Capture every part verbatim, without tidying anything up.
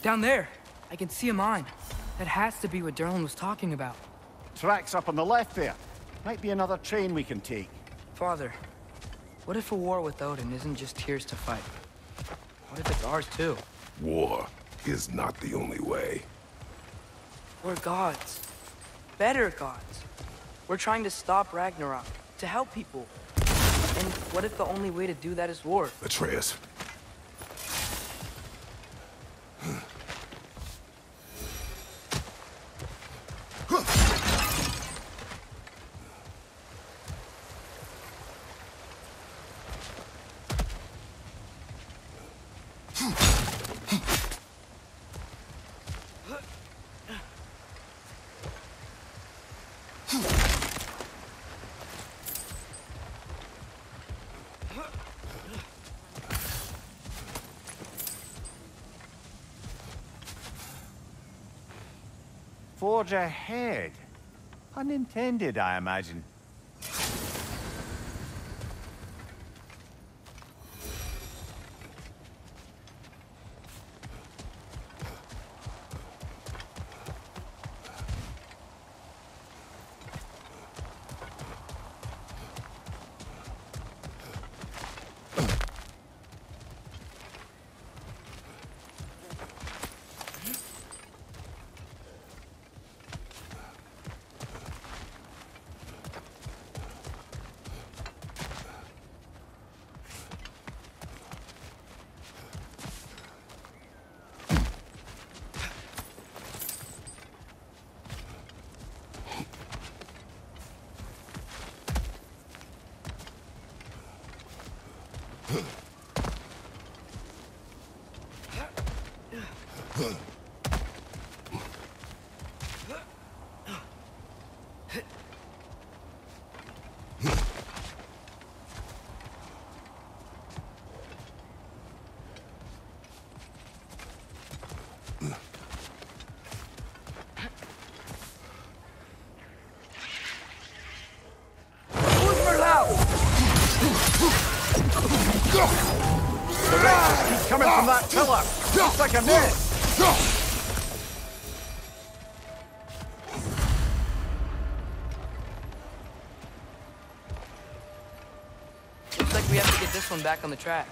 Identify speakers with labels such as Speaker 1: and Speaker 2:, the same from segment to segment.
Speaker 1: Down there, I can see a mine. That has to be what Durlin was talking about.
Speaker 2: Tracks up on the left there. Might be another train we can take.
Speaker 1: Father, what if a war with Odin isn't just Tyr's to fight? What if it's ours too?
Speaker 3: War is not the only way.
Speaker 1: We're gods. Better gods. We're trying to stop Ragnarok, to help people. And what if the only way to do that is war?
Speaker 3: Atreus.
Speaker 2: Forge ahead. Unintended, I imagine. The rain keeps coming from that pillar. Looks like a mist.
Speaker 1: Looks like we have to get this one back on the tracks.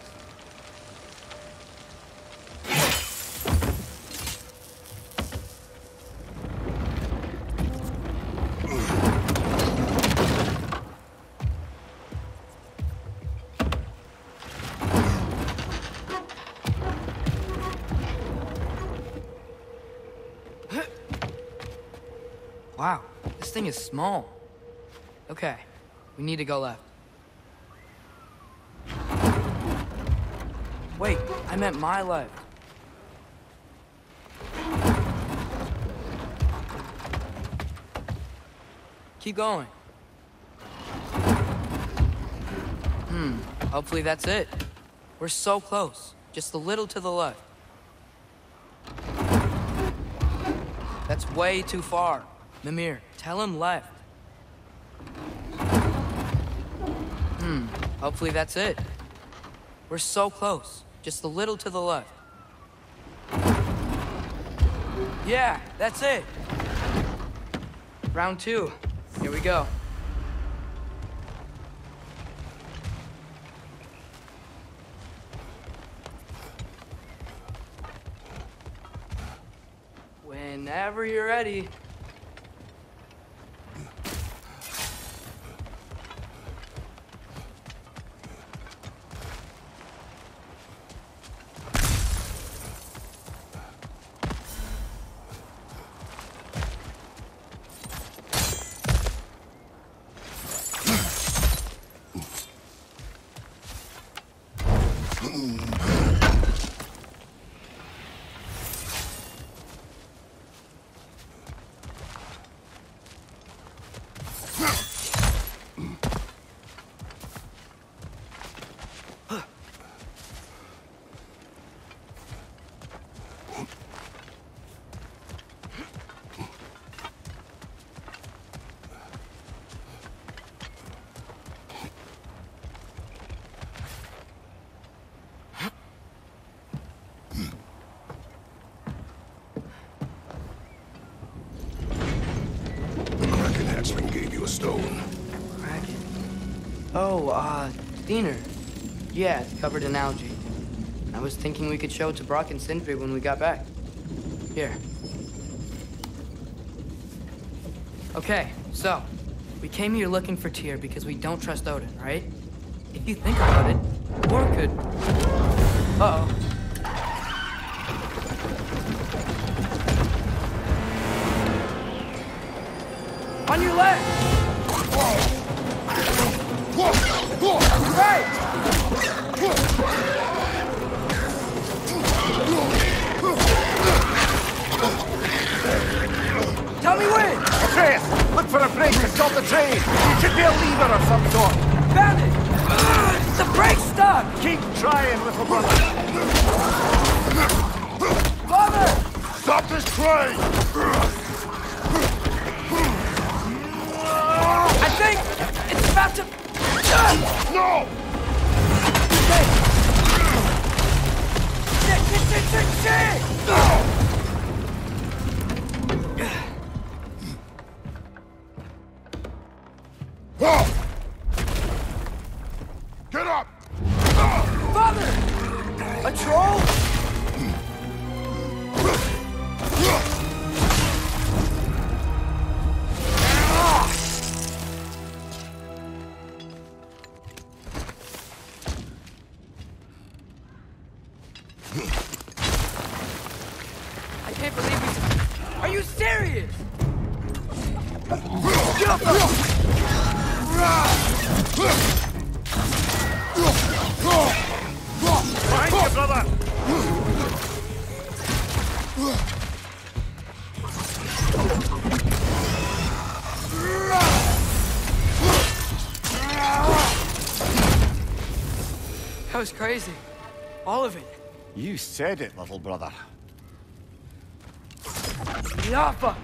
Speaker 1: Wow, this thing is small. Okay, we need to go left. Wait, I meant my left. Keep going. Hmm, hopefully that's it. We're so close, just a little to the left. That's way too far. Mimir, tell him left. Hmm, hopefully that's it. We're so close, just a little to the left. Yeah, that's it. Round two, here we go. Whenever you're ready.
Speaker 3: stone?
Speaker 1: Kraken. Oh, uh, Diener. Yeah, it's covered in algae. I was thinking we could show it to Brock and Sindri when we got back. Here. Okay, so, we came here looking for Tyr because we don't trust Odin, right? If you think about it, war could... Uh-oh. On your left! Right! Tell me when!
Speaker 2: Atreus, look for a break to stop the train! It should be a lever of some sort!
Speaker 1: Found it! The brake's stuck!
Speaker 2: Keep trying, little brother!
Speaker 1: Father!
Speaker 3: Stop this train!
Speaker 1: I think it's about to...
Speaker 3: No!
Speaker 1: Shit! Shit, shit, shit, shit, shit!
Speaker 3: Get up!
Speaker 1: Father! A troll? I can't believe we... Are you serious? Get up!
Speaker 2: Behind you, brother!
Speaker 1: That was crazy. All of it.
Speaker 2: You said it, little brother.
Speaker 1: Yaffa!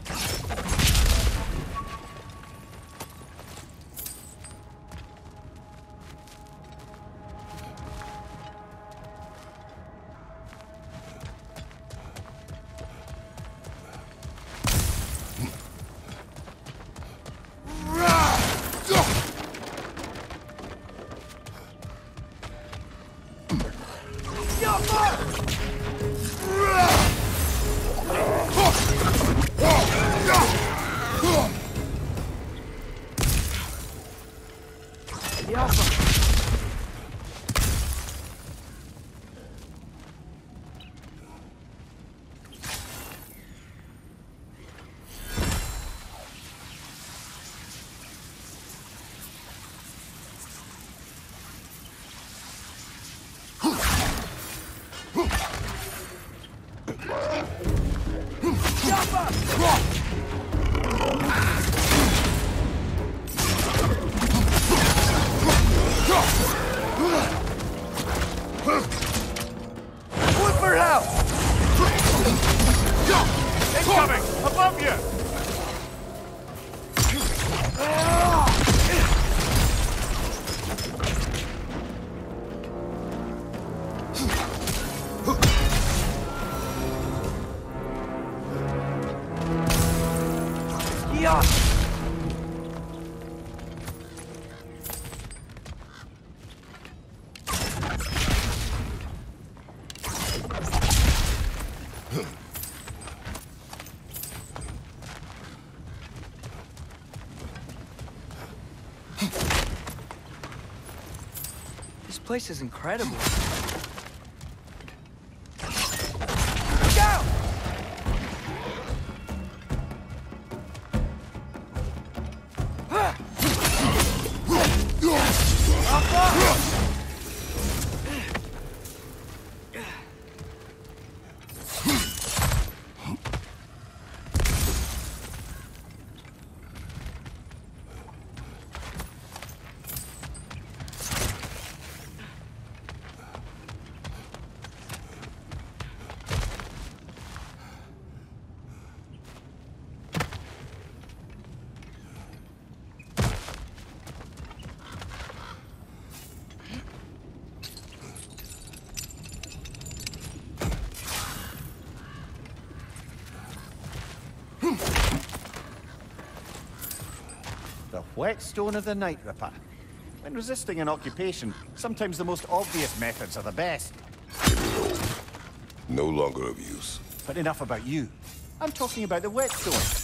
Speaker 1: Woodford House!
Speaker 2: Incoming! Above you!
Speaker 1: Yeah! This place is incredible. Go!
Speaker 4: The whetstone of the Night Ripper. When resisting an occupation, sometimes the most obvious methods are the best.
Speaker 3: No longer of use.
Speaker 4: But enough about you. I'm talking about the whetstone.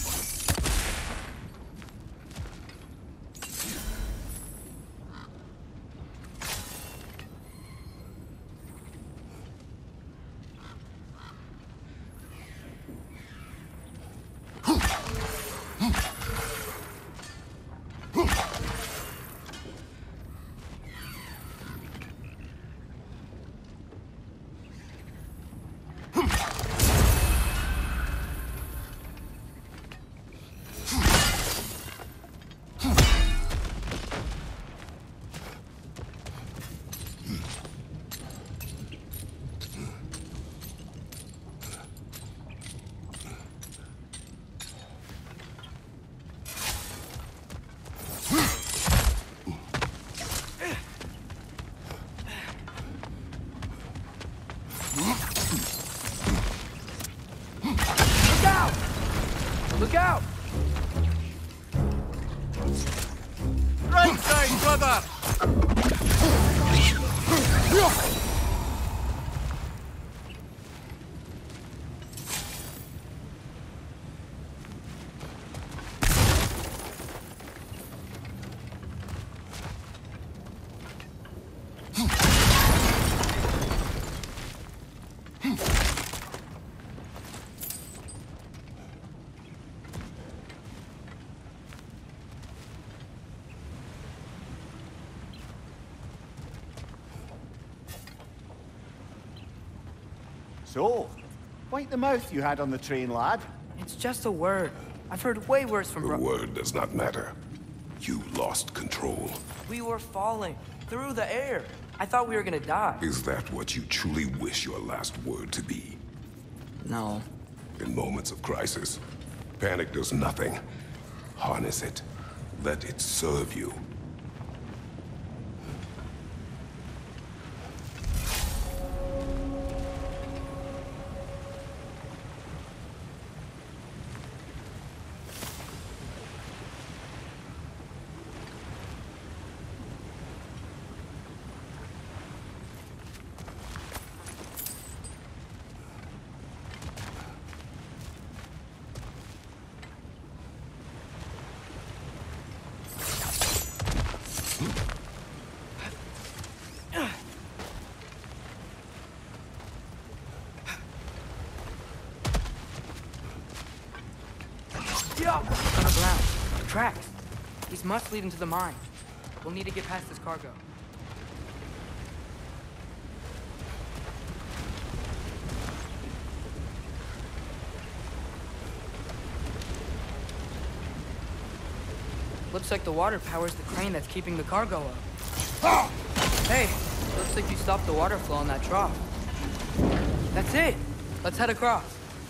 Speaker 1: Look out!
Speaker 2: Right side, brother!
Speaker 4: So, wipe the mouth you had on the train, lad.
Speaker 1: It's just a word. I've heard way worse from
Speaker 3: The
Speaker 1: bro-
Speaker 3: word does not matter. You lost control.
Speaker 1: We were falling through the air. I thought we were gonna die.
Speaker 3: Is that what you truly wish your last word to be?
Speaker 1: No.
Speaker 3: In moments of crisis, panic does nothing. Harness it. Let it serve you.
Speaker 1: On the ground. Tracks. These must lead into the mine. We'll need to get past this cargo. Looks like the water powers the crane that's keeping the cargo up. Hey, looks like you stopped the water flow on that trough. That's it. Let's head across.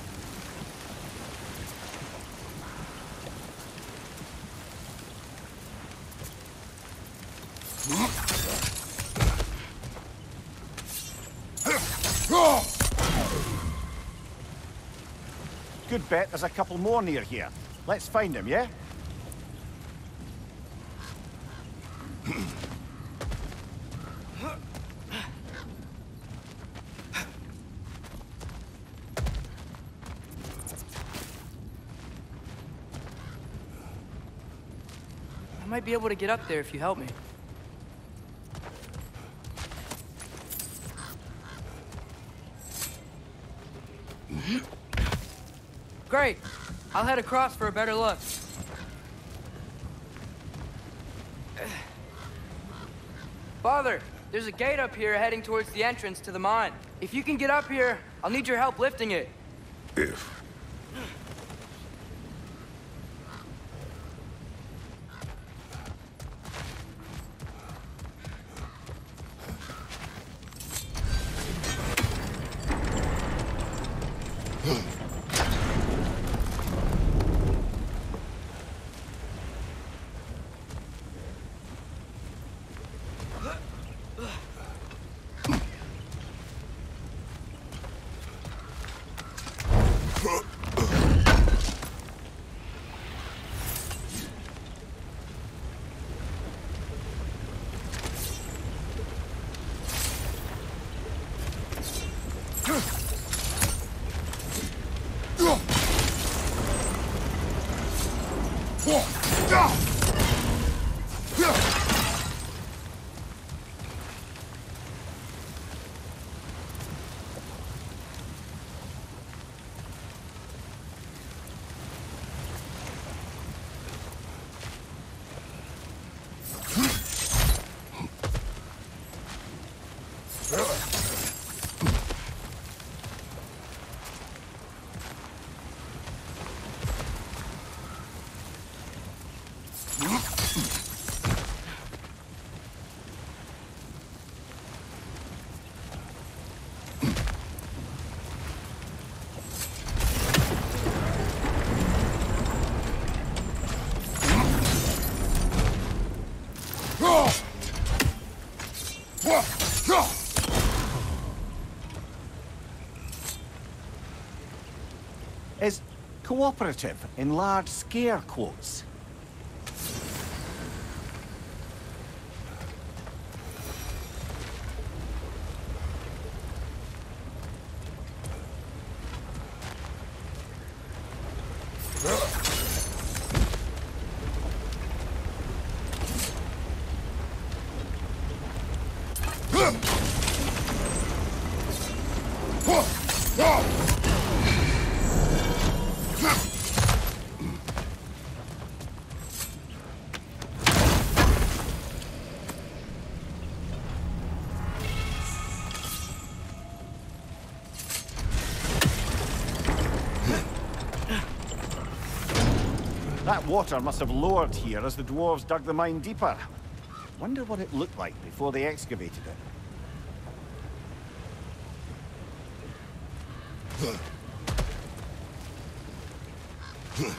Speaker 4: Good bet there's a couple more near here. Let's find them, yeah?
Speaker 1: I might be able to get up there if you help me. Great. I'll head across for a better look. Father, there's a gate up here heading towards the entrance to the mine. If you can get up here, I'll need your help lifting it.
Speaker 3: If.
Speaker 4: Is cooperative in large scare quotes? That water must have lowered here as the dwarves dug the mine deeper. Wonder what it looked like before they excavated it.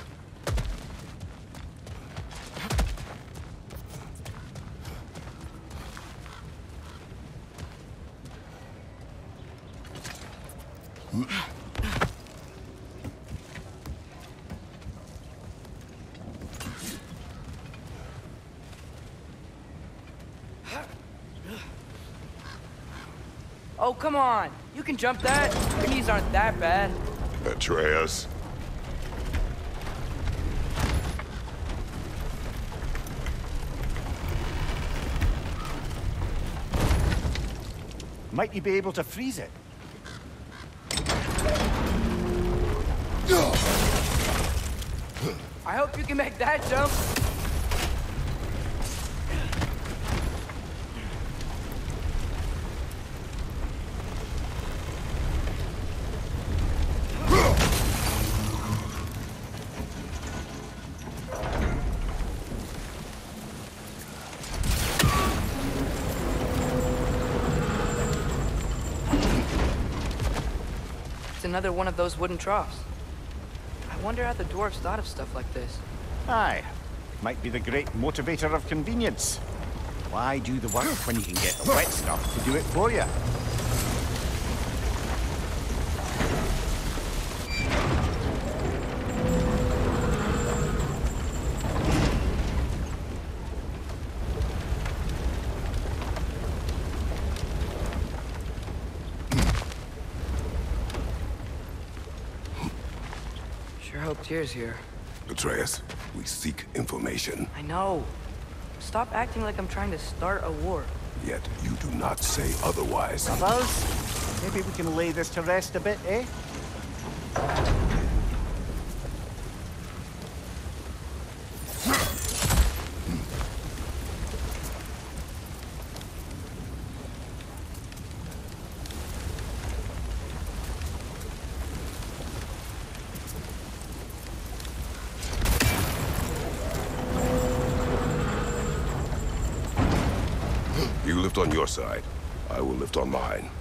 Speaker 1: Oh, come on. You can jump that. Your knees aren't that bad.
Speaker 3: Atreus.
Speaker 4: Might you be able to freeze it?
Speaker 1: I hope you can make that jump. It's another one of those wooden troughs. I wonder how the dwarves thought of stuff like this.
Speaker 4: Aye. Might be the great motivator of convenience. Why do the work when you can get the wet stuff to do it for you?
Speaker 1: Sure hope Tyr's here.
Speaker 3: Atreus, we seek information.
Speaker 1: I know. Stop acting like I'm trying to start a war.
Speaker 3: Yet you do not say otherwise.
Speaker 4: Others? Maybe we can lay this to rest a bit, eh?
Speaker 3: You lift on your side. I will lift on mine.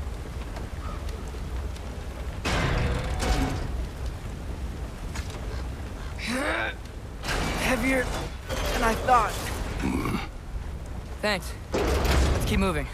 Speaker 1: Heavier than I thought. Thanks. Let's keep moving.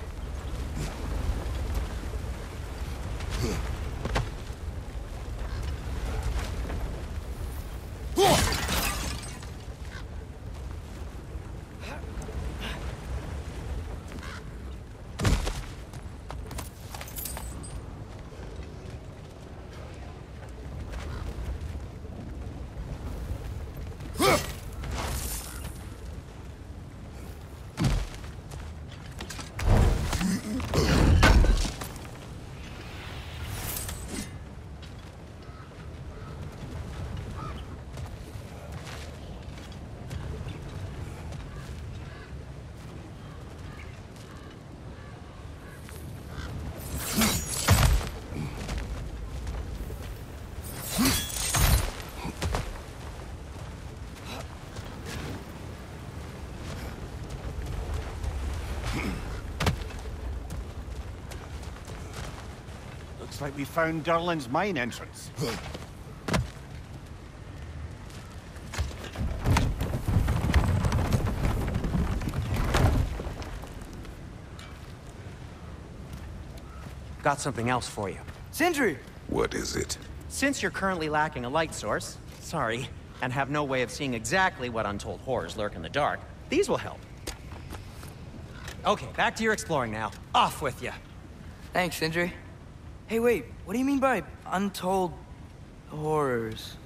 Speaker 4: like we found Durlin's mine entrance.
Speaker 5: Got something else for you.
Speaker 1: Sindri!
Speaker 3: What is it?
Speaker 5: Since you're currently lacking a light source, sorry, and have no way of seeing exactly what untold horrors lurk in the dark, these will help. Okay, back to your exploring now. Off with you.
Speaker 1: Thanks, Sindri. Hey, wait, what do you mean by untold horrors?